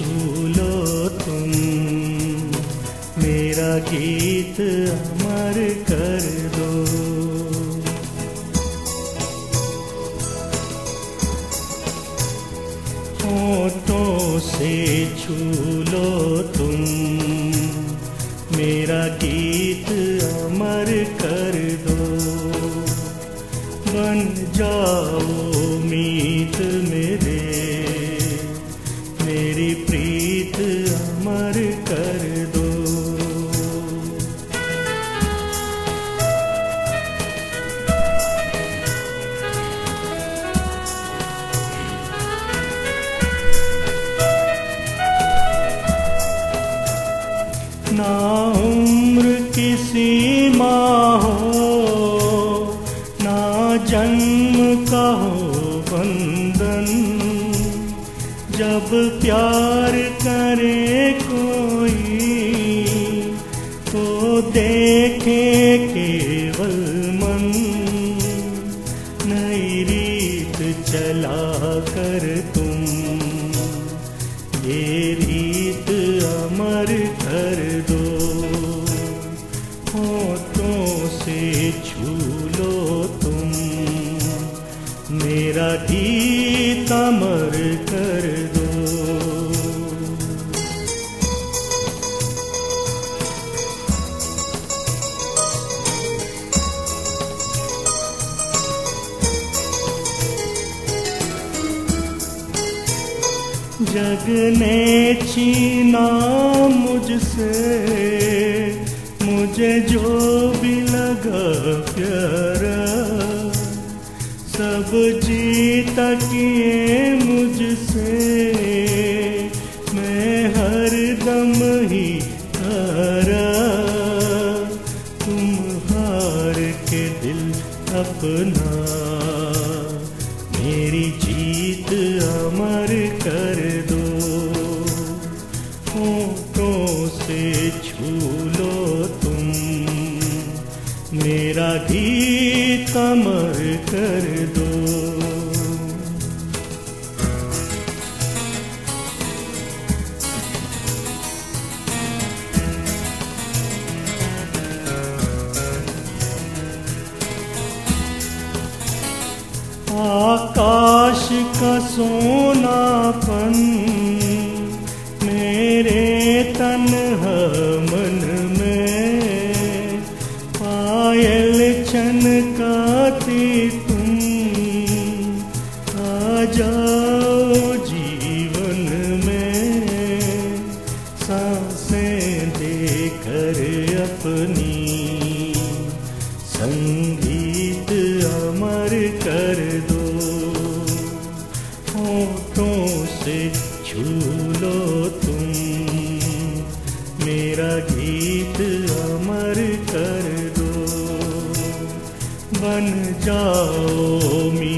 छू लो तुम, मेरा गीत अमर कर दो। होठों से छू लो तुम, मेरा गीत अमर कर दो। बन जाओ मीत मेरे, मेरी प्रीत अमर कर दो। ना उम्र की सीमा हो, ना जन्म का हो बंधन, जब प्यार करे कोई तो देखे केवल मन। नई रीत चला कर तुम, ये रीत अमर कर दो। होठों से छू लो तुम, मेरा गीत अमर कर दो। जग ने छीना मुझसे, मुझे जो भी लगा प्यारा, सब जीता किए मुझसे, मैं हर दम ही हारा। तुम हार के दिल अपना, मेरी जीत अमर कर दो। होठों से छू लो तुम, मेरा गीत अमर कर दो। आकाश का सोनापन मेरे तन्हा मन में, पायल छनकाती तुम, आ जाओ जीवन में। सांसें देकर अपनी, संगीत अमर कर दो। होठों से छू लो तुम, मेरा गीत अमर कर दो। बन जाओ